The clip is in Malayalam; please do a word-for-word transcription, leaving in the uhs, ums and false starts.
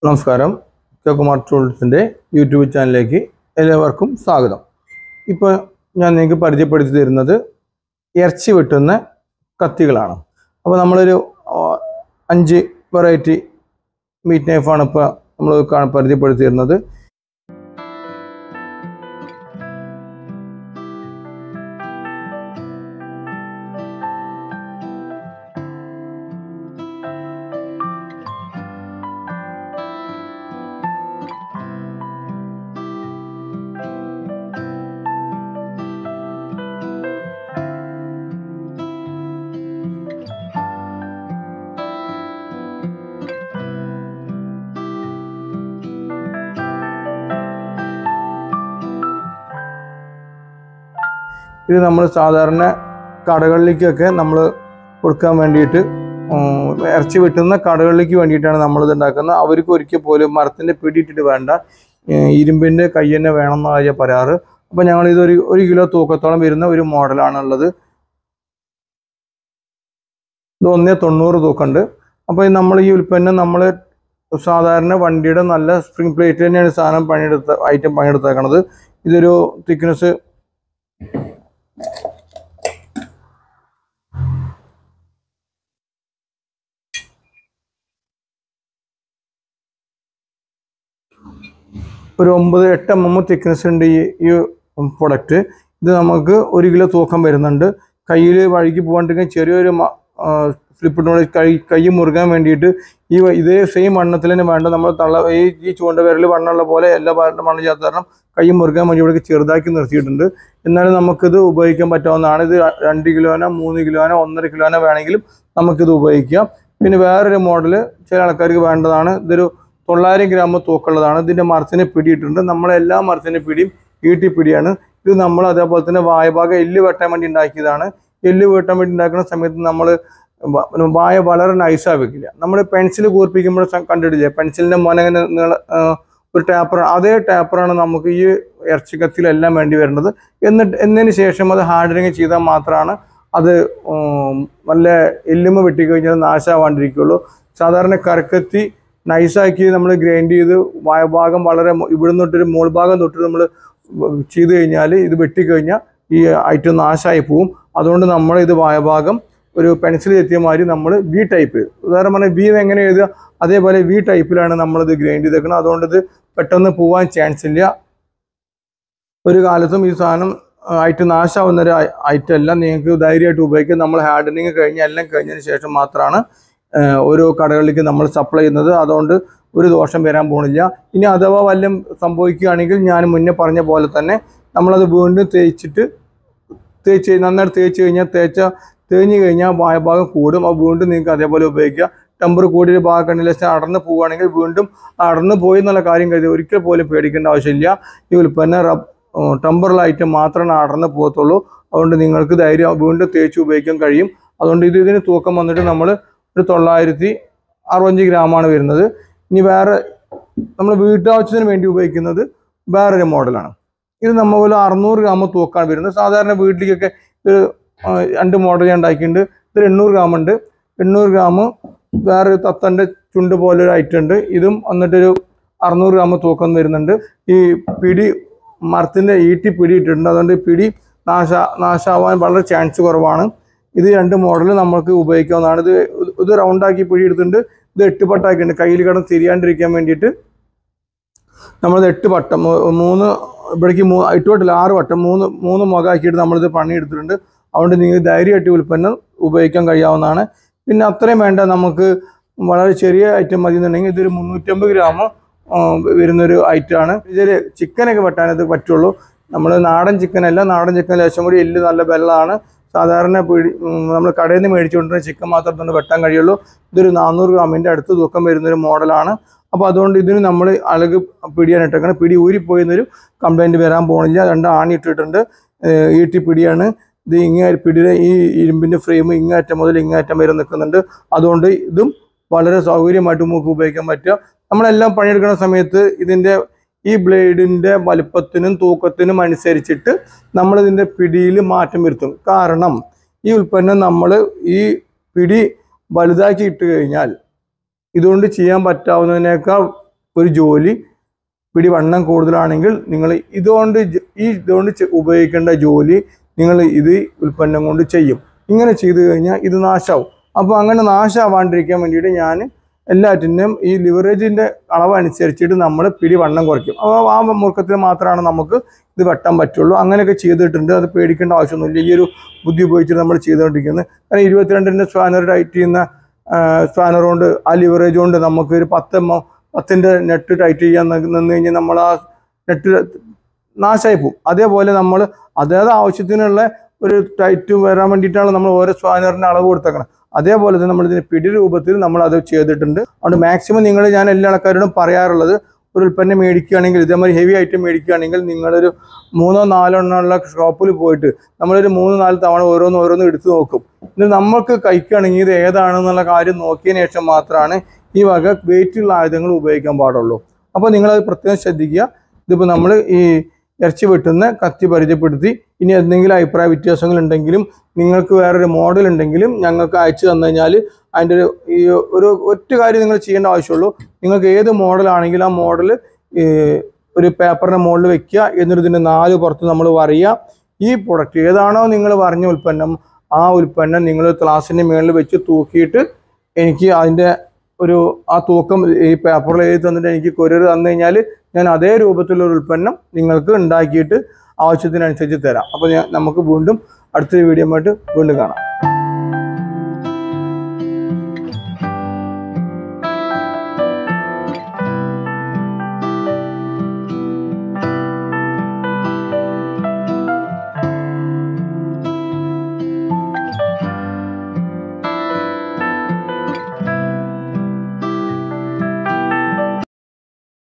നമസ്കാരം, കുമാർ ടൂൾസിൻ്റെ യൂട്യൂബ് ചാനലിലേക്ക് എല്ലാവർക്കും സ്വാഗതം. ഇപ്പോൾ ഞാൻ നിങ്ങൾക്ക് പരിചയപ്പെടുത്തി തരുന്നത് ഇറച്ചി വെട്ടുന്ന കത്തികളാണ്. അപ്പോൾ നമ്മളൊരു അഞ്ച് വെറൈറ്റി മീറ്റ് നൈഫാണ് ഇപ്പോൾ നമ്മൾ പരിചയപ്പെടുത്തി തരുന്നത്. ഇത് നമ്മൾ സാധാരണ കടകളിലേക്കൊക്കെ നമ്മൾ കൊടുക്കാൻ വേണ്ടിയിട്ട്, ഇറച്ചി വെട്ടുന്ന കടകളിലേക്ക് വേണ്ടിയിട്ടാണ് നമ്മളിത് ഉണ്ടാക്കുന്നത്. അവർക്ക് ഒരിക്കൽ പോലും മരത്തിൻ്റെ പിടിയിട്ടിട്ട് വേണ്ട, ഇരുമ്പിൻ്റെ കൈ തന്നെ വേണം എന്ന കാര്യം പറയാറ്. അപ്പോൾ ഞങ്ങളിതൊരു ഒരു കിലോ തൂക്കത്തോളം വരുന്ന ഒരു മോഡലാണുള്ളത്. ഇത് ഒന്നേ തൊണ്ണൂറ് തൂക്കമുണ്ട്. അപ്പോൾ നമ്മൾ ഈ ഉൽപ്പന്നം നമ്മൾ സാധാരണ വണ്ടിയുടെ നല്ല സ്പ്രിംഗ് പ്ലേറ്റ് തന്നെയാണ് സാധനം പണിയെടുത്ത ഐറ്റം പണിയെടുത്തേക്കണത്. ഇതൊരു തിക്നെസ് ഒരു ഒമ്പത് എട്ട് എം എം തിക്നെസ് ഉണ്ട് ഈ ഈ പ്രൊഡക്റ്റ്. ഇത് നമുക്ക് ഒരു കിലോ തൂക്കം വരുന്നുണ്ട്. കയ്യിൽ വഴുകി പോകാണ്ടിരിക്കാൻ ചെറിയൊരു സ്ലിപ്പിനോട് കൈ കൈ മുറുകാൻ വേണ്ടിയിട്ട് ഈ ഇതേ സെയിം വണ്ണത്തിൽ തന്നെ വേണ്ട. നമ്മൾ തള്ള ഈ ഈ ചൂണ്ട വിരൽ വണ്ണമുള്ള പോലെ എല്ലാ ഭാഗത്തും മണ്ണ് ചേർത്ത് കാരണം കൈ മുറുകാൻ വേണ്ടി ഇവിടെ ചെറുതാക്കി നിർത്തിയിട്ടുണ്ട്. എന്നാലും നമുക്കിത് ഉപയോഗിക്കാൻ പറ്റാവുന്നതാണ്. ഇത് രണ്ട് കിലോനോ മൂന്ന് കിലോനോ ഒന്നര കിലോനോ വേണമെങ്കിലും നമുക്കിത് ഉപയോഗിക്കാം. പിന്നെ വേറൊരു മോഡല് ചില ആൾക്കാർക്ക് വേണ്ടതാണ്. ഇതൊരു തൊള്ളായിരം ഗ്രാം തൂക്കമുള്ളതാണ്. ഇതിൻ്റെ മരത്തിന് പിടിയിട്ടുണ്ട്. നമ്മളെല്ലാ മരത്തിൻ്റെ പിടിയും ഈട്ടിപ്പിടിയാണ്. ഇത് നമ്മൾ അതേപോലെ തന്നെ വായഭാഗം എല്ല് വെട്ടാൻ വേണ്ടി ഉണ്ടാക്കിയതാണ്. എല്ല് വെട്ടാൻ വേണ്ടി ഉണ്ടാക്കുന്ന സമയത്ത് നമ്മൾ വായ വളരെ നൈസായി വെക്കില്ല. നമ്മൾ പെൻസിൽ കൂർപ്പിക്കുമ്പോൾ കണ്ടിട്ടില്ലേ, പെൻസിലിൻ്റെ മോനങ്ങനെ നീള ഒരു ടാപ്പറാണ്. അതേ ടാപ്പറാണ് നമുക്ക് ഈ ഇറച്ചിക്കത്തിലെല്ലാം വേണ്ടി വരുന്നത്. എന്നിട്ട് എന്നതിന് ശേഷം അത് ഹാർഡനിങ് ചെയ്താൽ മാത്രമാണ് അത് നല്ല എല്ലുമ വെട്ടിക്കഴിഞ്ഞാൽ നാശമാവാണ്ടിരിക്കുള്ളൂ. സാധാരണ കരക്കത്തി നൈസാക്കി നമ്മൾ ഗ്രൈൻഡ് ചെയ്ത് വായഭാഗം വളരെ ഇവിടെ നിന്നൊട്ടൊരു മോൾ ഭാഗം തൊട്ട് നമ്മൾ ചെയ്ത് കഴിഞ്ഞാൽ ഇത് വെട്ടിക്കഴിഞ്ഞാൽ ഈ ഐറ്റം നാശമായി പോവും. അതുകൊണ്ട് നമ്മൾ ഇത് വായഭാഗം ഒരു പെൻസിൽ ചെത്തിയ മാതിരി നമ്മൾ വി ടൈപ്പ്, ഉദാഹരണം പറഞ്ഞാൽ വി എങ്ങനെ എഴുതുക അതേപോലെ വി ടൈപ്പിലാണ് നമ്മളിത് ഗ്രൈൻഡ് ചെയ്തേക്കുന്നത്. അതുകൊണ്ട് ഇത് പെട്ടെന്ന് പോകാൻ ചാൻസ് ഇല്ല. ഒരു കാലത്തും ഈ സാധനം ഐറ്റം നാശമാവുന്ന ഒരു ഐറ്റം അല്ല. നിങ്ങൾക്ക് ധൈര്യമായിട്ട് ഉപയോഗിക്കാം. നമ്മൾ ഹാർഡനിങ് കഴിഞ്ഞ് എല്ലാം കഴിഞ്ഞതിന് ശേഷം മാത്രമാണ് ഓരോ കടകളിലേക്ക് നമ്മൾ സപ്ലൈ ചെയ്യുന്നത്. അതുകൊണ്ട് ഒരു ദോഷം വരാൻ പോകുന്നില്ല. ഇനി അഥവാ വല്ലതും സംഭവിക്കുകയാണെങ്കിൽ ഞാൻ മുന്നേ പറഞ്ഞ പോലെ തന്നെ നമ്മളത് വീണ്ടും തേച്ചിട്ട് തേച്ച് നന്നായിട്ട് തേച്ച് കഴിഞ്ഞാൽ തേച്ച തേഞ്ഞ് കഴിഞ്ഞാൽ വായഭാഗം കൂടും. അത് വീണ്ടും നിങ്ങൾക്ക് അതേപോലെ ഉപയോഗിക്കുക. ടെമ്പർ കൂടിയൊരു ഭാഗം കണ്ടില്ല അടർന്ന് പോവുകയാണെങ്കിൽ വീണ്ടും അടർന്ന് പോയി എന്നുള്ള കാര്യം കരുതി ഒരിക്കൽ പോലും പേടിക്കേണ്ട ആവശ്യമില്ല. ഈ ഉൽപ്പന്നം റബ് ടെമ്പറുള്ള ഐറ്റം മാത്രമേ അടർന്ന് പോകത്തുള്ളൂ. അതുകൊണ്ട് നിങ്ങൾക്ക് ധൈര്യം വീണ്ടും തേച്ച് ഉപയോഗിക്കാൻ കഴിയും. അതുകൊണ്ട് ഇത് ഇതിന് തൂക്കം വന്നിട്ട് നമ്മൾ ഒരു തൊള്ളായിരത്തി അറുപത്തഞ്ച് ഗ്രാമാണ് വരുന്നത്. ഇനി വേറെ നമ്മൾ വീട്ടാവശ്യത്തിന് വേണ്ടി ഉപയോഗിക്കുന്നത് വേറൊരു മോഡലാണ്. ഇത് നമ്മൾ അറുന്നൂറ് ഗ്രാം തൂക്കാണ് വരുന്നത്. സാധാരണ വീട്ടിലേക്കൊക്കെ ഒരു രണ്ട് മോഡൽ ഞാൻ ഉണ്ടാക്കിയിട്ടുണ്ട്. ഇത് എണ്ണൂറ് ഗ്രാം ഉണ്ട്. എണ്ണൂറ് ഗ്രാം വേറൊരു തത്തൻ്റെ ചുണ്ട് പോലൊരു ഐറ്റം ഉണ്ട്. ഇതും വന്നിട്ടൊരു അറുന്നൂറ് ഗ്രാം തൂക്കം വരുന്നുണ്ട്. ഈ പിടി മരത്തിൻ്റെ ഈട്ടി പിടി ഇട്ടിട്ടുണ്ട്. അതുകൊണ്ട് പിടി നാശ നാശാവാൻ വളരെ ചാൻസ് കുറവാണ്. ഇത് രണ്ട് മോഡൽ നമുക്ക് ഉപയോഗിക്കാവുന്നതാണ്. ഇത് ഇത് റൗണ്ടാക്കി പിടി എടുത്തിട്ടുണ്ട്. ഇത് എട്ട് പട്ടാക്കിയിട്ടുണ്ട്. കയ്യിൽ കിടന്ന് തിരിയാണ്ടിരിക്കാൻ വേണ്ടിയിട്ട് നമ്മളത് എട്ട് വട്ടം മൂന്ന് ഇവിടേക്ക് മൂ എട്ട് വട്ടം ആറ് വട്ടം മൂന്ന് മൂന്ന് മുഖമാക്കിയിട്ട് നമ്മളിത് പണിയെടുത്തിട്ടുണ്ട്. അതുകൊണ്ട് നിങ്ങൾ ധൈര്യമായിട്ട് ഉൽപ്പന്നം ഉപയോഗിക്കാൻ കഴിയാവുന്നതാണ്. പിന്നെ അത്രയും വേണ്ട, നമുക്ക് വളരെ ചെറിയ ഐറ്റം മതി എന്നുണ്ടെങ്കിൽ ഇതൊരു മുന്നൂറ്റമ്പത് ഗ്രാം വരുന്നൊരു ഐറ്റമാണ്. ഇതിൽ ചിക്കനൊക്കെ വെട്ടാനത് പറ്റുള്ളൂ. നമ്മൾ നാടൻ ചിക്കനല്ല. നാടൻ ചിക്കൻ ലേശം കൂടി എല്ല് നല്ല ബലമാണ്. സാധാരണ പിടി നമ്മൾ കടയിൽ നിന്ന് മേടിച്ചുകൊണ്ടിരുന്ന ചിക്കൻ മാത്രം തന്നെ വെട്ടാൻ കഴിയുള്ളൂ. ഇതൊരു നാനൂറ് ഗ്രാമിൻ്റെ അടുത്ത് തൂക്കം വരുന്നൊരു മോഡലാണ്. അപ്പോൾ അതുകൊണ്ട് ഇതിന് നമ്മൾ അളക് പിടിയാനിട്ടേക്കണം. പിടി ഊരിപ്പോയെന്നൊരു കംപ്ലൈൻറ്റ് വരാൻ പോകുന്നില്ല. രണ്ട് ആണി ഇട്ടിട്ടുണ്ട്. ഈട്ടി പിടിയാണ്. ഇത് ഇങ്ങേ പിടിയുടെ ഈ ഇരുമ്പിൻ്റെ ഫ്രെയിം ഇങ്ങേറ്റം മുതൽ ഇങ്ങേറ്റം വരെ നിൽക്കുന്നുണ്ട്. അതുകൊണ്ട് ഇതും വളരെ സൗകര്യമായിട്ട് നമുക്ക് ഉപയോഗിക്കാൻ പറ്റുക. നമ്മളെല്ലാം പണിയെടുക്കുന്ന സമയത്ത് ഇതിൻ്റെ ഈ ബ്ലേഡിൻ്റെ വലുപ്പത്തിനും തൂക്കത്തിനും അനുസരിച്ചിട്ട് നമ്മളിതിൻ്റെ പിടിയിൽ മാറ്റം വരുത്തും. കാരണം ഈ ഉൽപ്പന്നം നമ്മൾ ഈ പിടി വലുതാക്കി ഇട്ട് കഴിഞ്ഞാൽ ഇതുകൊണ്ട് ചെയ്യാൻ പറ്റാവുന്നതിനേക്കാൾ ഒരു ജോലി പിടി വണ്ണം കൂടുതലാണെങ്കിൽ നിങ്ങൾ ഇതുകൊണ്ട് ഈ ഇതുകൊണ്ട് ഉപയോഗിക്കേണ്ട ജോലി നിങ്ങൾ ഇത് ഉൽപ്പന്നം കൊണ്ട് ചെയ്യും. ഇങ്ങനെ ചെയ്തു കഴിഞ്ഞാൽ ഇത് നാശമാവും. അപ്പോൾ അങ്ങനെ നാശമാവാണ്ടിരിക്കാൻ വേണ്ടിയിട്ട് ഞാൻ എല്ലാറ്റിനും ഈ ലിവറേജിൻ്റെ അളവനുസരിച്ചിട്ട് നമ്മൾ പിടി വണ്ണം കുറയ്ക്കും. അപ്പോൾ ആ മുറുക്കത്തിൽ മാത്രമാണ് നമുക്ക് ഇത് വെട്ടാൻ പറ്റുള്ളൂ. അങ്ങനെയൊക്കെ ചെയ്തിട്ടുണ്ട്. അത് പേടിക്കേണ്ട ആവശ്യമൊന്നുമില്ല. ഈ ഒരു ബുദ്ധി ഉപയോഗിച്ചിട്ട് നമ്മൾ ചെയ്തുകൊണ്ടിരിക്കുന്നത്. കാരണം ഇരുപത്തിരണ്ടിൻ്റെ സ്പാനർ ടൈറ്റ് ചെയ്യുന്ന സ്പാനർ കൊണ്ട് ആ ലിവറേജ് കൊണ്ട് നമുക്ക് ഒരു പത്ത് എം പത്തിൻ്റെ നെറ്റ് ടൈറ്റ് ചെയ്യാൻ നിന്ന് കഴിഞ്ഞാൽ നമ്മൾ ആ നെറ്റ് നാശമായി പോകും. അതേപോലെ നമ്മൾ അതായത് ആവശ്യത്തിനുള്ള ഒരു ടൈറ്റ് വരാൻ വേണ്ടിയിട്ടാണ് നമ്മൾ ഓരോ സ്പാനറിൻ്റെ അളവ് കൊടുത്തേക്കണം. അതേപോലെ തന്നെ നമ്മളിതിന് പിടി രൂപത്തിൽ നമ്മൾ അത് ചെയ്തിട്ടുണ്ട്. അതുകൊണ്ട് മാക്സിമം നിങ്ങൾ ഞാൻ എല്ലാ ആൾക്കാരോടും പറയാറുള്ളത് ഒരു ഉൽപ്പന്നം മേടിക്കുകയാണെങ്കിൽ ഇതേമാതിരി ഹെവി ഐറ്റം മേടിക്കുകയാണെങ്കിൽ നിങ്ങളൊരു മൂന്നോ നാലോ എണ്ണമുള്ള ഷോപ്പിൽ പോയിട്ട് നമ്മളൊരു മൂന്ന് നാല് തവണ ഓരോന്ന് ഓരോന്ന് എടുത്ത് നോക്കും. എന്നിട്ട് നമ്മൾക്ക് കഴിക്കുകയാണെങ്കിൽ ഇത് ഏതാണെന്നുള്ള കാര്യം നോക്കിയതിന് ശേഷം മാത്രമാണ് ഈ വക വെയിറ്റുള്ള ആയുധങ്ങൾ ഉപയോഗിക്കാൻ പാടുള്ളൂ. അപ്പോൾ നിങ്ങളത് പ്രത്യേകം ശ്രദ്ധിക്കുക. ഇതിപ്പോൾ നമ്മൾ ഈ ഇറച്ചി വെട്ടുന്ന കത്തി പരിചയപ്പെടുത്തി. ഇനി എന്തെങ്കിലും അഭിപ്രായ വ്യത്യാസങ്ങൾ ഉണ്ടെങ്കിലും നിങ്ങൾക്ക് വേറൊരു മോഡൽ ഉണ്ടെങ്കിലും ഞങ്ങൾക്ക് അയച്ചു തന്നു കഴിഞ്ഞാൽ അതിൻ്റെ ഒരു ഈ ഒരു ഒറ്റ കാര്യം നിങ്ങൾ ചെയ്യേണ്ട ആവശ്യമുള്ളൂ. നിങ്ങൾക്ക് ഏത് മോഡലാണെങ്കിലും ആ മോഡൽ ഒരു പേപ്പറിൻ്റെ മുകളിൽ വെക്കുക. എന്നിട്ട് ഇതിൻ്റെ നാല് പുറത്ത് നമ്മൾ വരയുക. ഈ പ്രൊഡക്റ്റ് ഏതാണോ നിങ്ങൾ പറഞ്ഞ ഉൽപ്പന്നം ആ ഉൽപ്പന്നം നിങ്ങൾ ക്ലാസ്സിൻ്റെ മുകളിൽ വെച്ച് തൂക്കിയിട്ട് എനിക്ക് അതിൻ്റെ ഒരു ആ തൂക്കം ഈ പേപ്പറിൽ എഴുതി തന്നിട്ട് എനിക്ക് കൊറിയർ തന്നു കഴിഞ്ഞാൽ ഞാൻ അതേ രൂപത്തിലുള്ള ഉൽപ്പന്നം നിങ്ങൾക്ക് ഉണ്ടാക്കിയിട്ട് ആവശ്യത്തിനനുസരിച്ച് തരാം. അപ്പോൾ ഞാൻ നമുക്ക് വീണ്ടും അടുത്തൊരു വീഡിയോ ആയിട്ട് വീണ്ടും കാണാം.